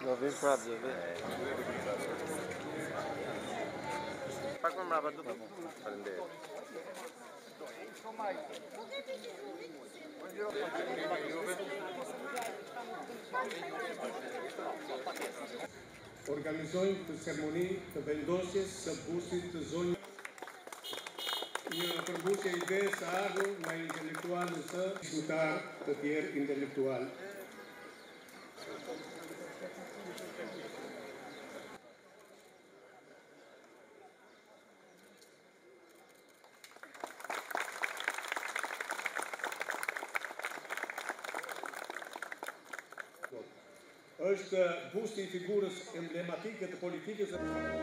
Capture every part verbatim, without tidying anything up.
Do vim prapë, do vim. Pak më mrapa do të faleminderit. Organizojmë të ceremoni të vendosjes së bustit të zonjës. Një përmbusje ide së ardhur nga intelektualët së diskutar të tjerë intelektual. Është busti i figurës emblematike të politikës.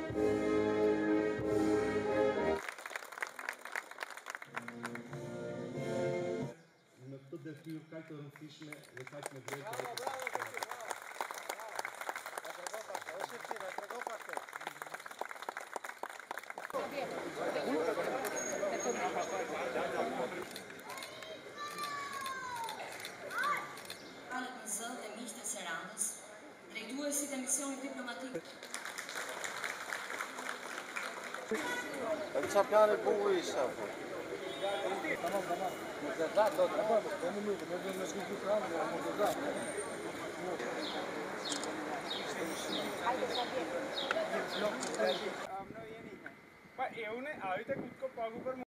Në këtë detyrë kaq të rëndësishme dhe kaq me drejtë. Palët në zë dhe miqtë e Seranës, drejtuesit e misionit diplomatik. Qa plani bukur isha, po? Tamam, tamam. Më të do të bëjmë, do më mirë, më do të shkoj të pranë, më do të dam. Hajde sa vjetë. Pa, e unë, a ujte ku të ko pagu për